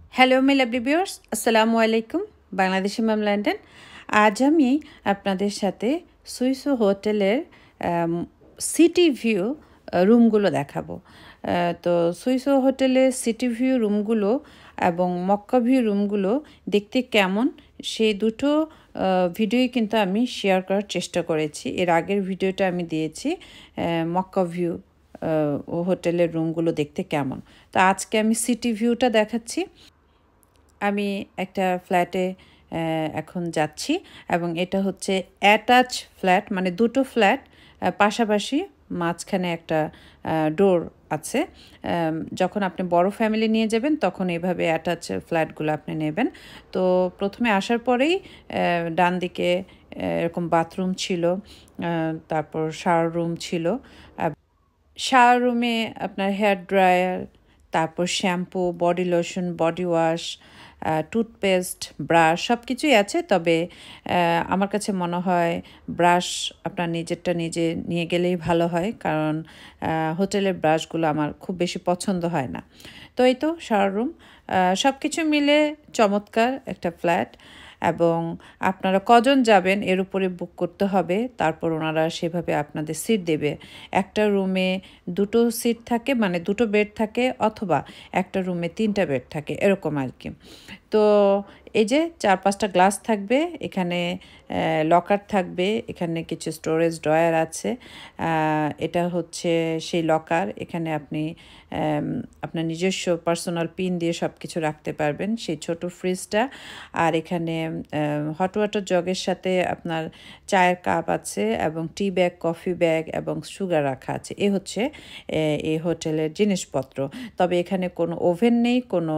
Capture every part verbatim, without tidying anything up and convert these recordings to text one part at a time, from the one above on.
Hello my lovely viewers, আসসালামু আলাইকুম। Bangladeshi ma'am London. আজ আমি আপনাদের সাথে সুইসো হোটেলের সিটি ভিউ রুমগুলো দেখাবো। তো সুইসো হোটেলের সিটি ভিউ রুমগুলো এবং মক্কা ভিউ রুমগুলো দেখতে কেমন সেই দুটো ভিডিওই কিন্তু আমি শেয়ার করার চেষ্টা করেছি। এর আগের ভিডিওটা আমি দিয়েছি মক্কা ভিউ ও হোটেলের রুমগুলো দেখতে কেমন। তো আজকে আমি সিটি ভিউটা দেখাচ্ছি। আমি একটা ফ্ল্যাটে এখন যাচ্ছি এবং এটা হচ্ছে অ্যাটাচ ফ্ল্যাট, মানে দুটো ফ্ল্যাট পাশাপাশি, মাঝখানে একটা ডোর আছে। যখন আপনি বড় ফ্যামিলি নিয়ে যাবেন তখন এইভাবে অ্যাটাচ ফ্ল্যাটগুলো আপনি নেবেন। তো প্রথমে আসার পরেই ডান দিকে এরকম বাথরুম ছিল, তারপর শাওয়ার রুম ছিল। শাওয়ার রুমে আপনার হেয়ার ড্রায়ার, তারপর shampoo, body lotion, body wash, toothpaste, brush সব কিছুই আছে। তবে আমার কাছে মনে হয় ব্রাশ আপনার নিজেরটা নিজে নিয়ে গেলেই ভালো হয়, কারণ হোটেলের ব্রাশগুলো আমার খুব বেশি পছন্দ হয় না। তো এই তো শাওয়ার রুম, সব কিছু মিলে চমৎকার একটা ফ্ল্যাট। এবং আপনারা কজন যাবেন এর উপরে বুক করতে হবে, তারপর ওনারা সেভাবে আপনাদের সিট দেবে। একটা রুমে দুটো সিট থাকে, মানে দুটো বেড থাকে, অথবা একটা রুমে তিনটা বেড থাকে, এরকম আর কি। তো এই যে চার পাঁচটা গ্লাস থাকবে, এখানে লকার থাকবে, এখানে কিছু স্টোরেজ ড্রয়ার আছে। এটা হচ্ছে সেই লকার, এখানে আপনি আপনার নিজস্ব পার্সোনাল পিন দিয়ে সব কিছু রাখতে পারবেন, সেই ছোট ফ্রিজটা। আর এখানে হট ওয়াটার জগের সাথে আপনার চায়ের কাপ আছে এবং টি ব্যাগ, কফি ব্যাগ এবং সুগার রাখা আছে। এ হচ্ছে এই হোটেলের জিনিসপত্র। তবে এখানে কোনো ওভেন নেই, কোনো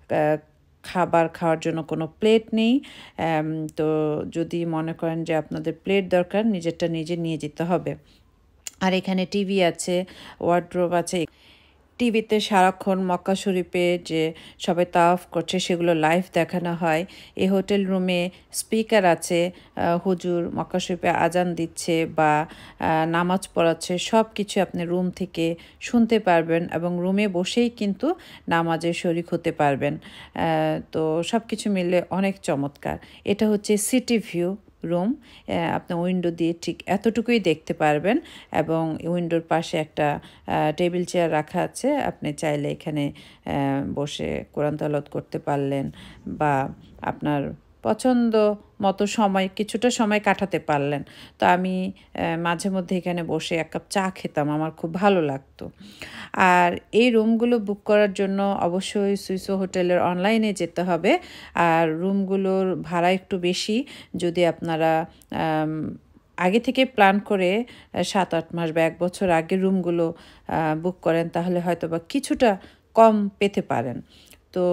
খাবার খাওয়ার জন্য কোনো প্লেট নেই। তো যদি মনে করেন যে আপনাদের প্লেট দরকার, নিজেরটা নিজে নিয়ে যেতে হবে। আর এখানে টিভি আছে, ওয়ার্ড্রোব আছে। টিভিতে সারাক্ষণ মক্কা শরীফে যে সবাই তাওয়াফ করছে সেগুলো লাইভ দেখানো হয়। এই হোটেল রুমে স্পিকার আছে, হুজুর মক্কা শরীফে আজান দিচ্ছে বা নামাজ পড়াচ্ছে, সব কিছু আপনি রুম থেকে শুনতে পারবেন এবং রুমে বসেই কিন্তু নামাজে শরিক হতে পারবেন। তো সব কিছু মিলে অনেক চমৎকার। এটা হচ্ছে সিটি ভিউ রুম, আপনি উইন্ডো দিয়ে ঠিক এতটুকুই দেখতে পারবেন এবং উইন্ডোর পাশে একটা টেবিল চেয়ার রাখা আছে, আপনি চাইলে এখানে বসে কোরআন তেলাওয়াত করতে পারলেন বা আপনার পছন্দ মতো সময় কিছুটা সময় কাটাতে পারলেন। তো আমি মাঝে মধ্যে এখানে বসে এক কাপ চা খেতাম, আমার খুব ভালো লাগতো। আর এই রুমগুলো বুক করার জন্য অবশ্যই সুইসো হোটেলের অনলাইনে যেতে হবে। আর রুমগুলোর ভাড়া একটু বেশি, যদি আপনারা আগে থেকে প্ল্যান করে সাত আট মাস বা এক বছর আগে রুমগুলো বুক করেন, তাহলে হয়তো বা কিছুটা কম পেতে পারেন। তো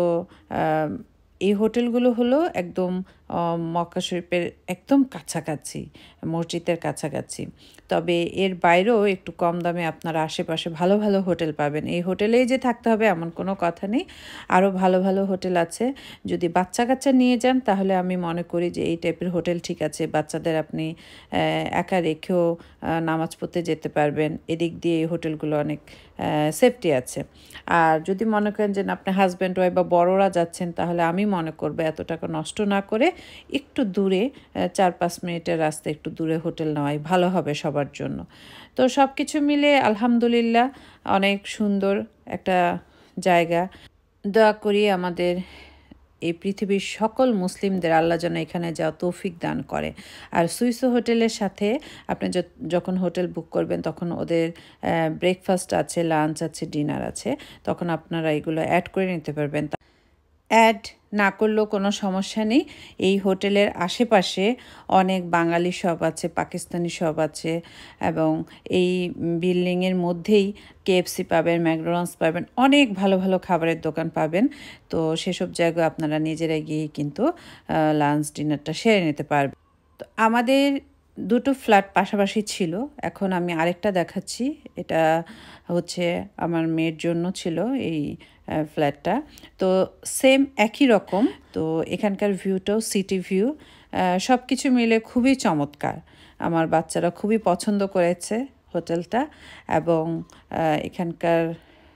এই হোটেলগুলো হলো একদম মক্কা শরীফের একদম কাছাকাছি, মসজিদের কাছাকাছি। তবে এর বাইরেও একটু কম দামে আপনারা আশেপাশে ভালো ভালো হোটেল পাবেন। এই হোটেলেই যে থাকতে হবে এমন কোনো কথা নেই, আরও ভালো ভালো হোটেল আছে। যদি বাচ্চা কাচ্চা নিয়ে যান তাহলে আমি মনে করি যে এই টাইপের হোটেল ঠিক আছে। বাচ্চাদের আপনি একা রেখেও নামাজ পড়তে যেতে পারবেন, এদিক দিয়ে এই হোটেলগুলো অনেক সেফটি আছে। আর যদি মনে করেন যে আপনি হাজব্যান্ড ওয়াইফ বা বড়রা যাচ্ছেন, তাহলে আমি মনে করবো এত টাকা নষ্ট না করে একটু দূরে, চার পাঁচ মিনিটের রাস্তা একটু দূরে হোটেল নেওয়াই ভালো হবে সবার জন্য। তো সব কিছু মিলে আলহামদুলিল্লাহ অনেক সুন্দর একটা জায়গা। দোয়া করি আমাদের এই পৃথিবীর সকল মুসলিমদের আল্লাহ যেন এখানে যাওয়া তৌফিক দান করে। আর সুইসো হোটেলের সাথে আপনি যখন হোটেল বুক করবেন তখন ওদের ব্রেকফাস্ট আছে, লাঞ্চ আছে, ডিনার আছে, তখন আপনারা এগুলো অ্যাড করে নিতে পারবেন। অ্যাড না করলেও কোনো সমস্যা নেই। এই হোটেলের আশেপাশে অনেক বাঙালি শপ আছে, পাকিস্তানি শপ আছে এবং এই বিল্ডিংয়ের মধ্যেই কেএফসি পাবেন, ম্যাকডোনাল্ডস পাবেন, অনেক ভালো ভালো খাবারের দোকান পাবেন। তো সেসব জায়গায় আপনারা নিজেরাই গিয়ে কিন্তু লাঞ্চ ডিনারটা সেরে নিতে পারবেন। তো আমাদের দুটো ফ্ল্যাট পাশাপাশি ছিল, এখন আমি আরেকটা দেখাচ্ছি। এটা হচ্ছে আমার মেয়ের জন্য ছিল এই ফ্ল্যাটটা। তো সেম একই রকম। তো এখানকার ভিউটাও সিটি ভিউ, সব কিছু মিলে খুবই চমৎকার। আমার বাচ্চারা খুবই পছন্দ করেছে হোটেলটা এবং এখানকার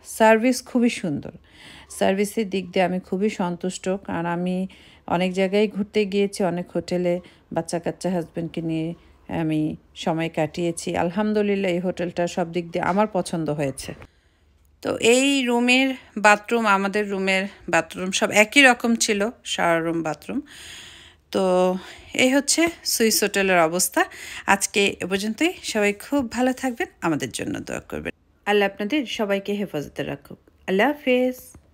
সার্ভিস খুবই সুন্দর। সার্ভিসের দিক দিয়ে আমি খুবই সন্তুষ্ট, কারণ আমি অনেক জায়গায় ঘুরতে গিয়েছি, অনেক হোটেলে বাচ্চা কাচ্চা হাজব্যান্ডকে নিয়ে আমি সময় কাটিয়েছি। আলহামদুলিল্লাহ এই হোটেলটা সব দিক দিয়ে আমার পছন্দ হয়েছে। তো এই রুমের বাথরুম, আমাদের রুমের বাথরুম সব একই রকম ছিল, শাওয়ার রুম বাথরুম। তো এই হচ্ছে সুইস হোটেলের অবস্থা। আজকে এ পর্যন্তই। সবাই খুব ভালো থাকবেন, আমাদের জন্য দোয়া করবেন। আল্লাহ আপনাদের সবাইকে হেফাজতে রাখুক। আল্লাহ হাফেজ।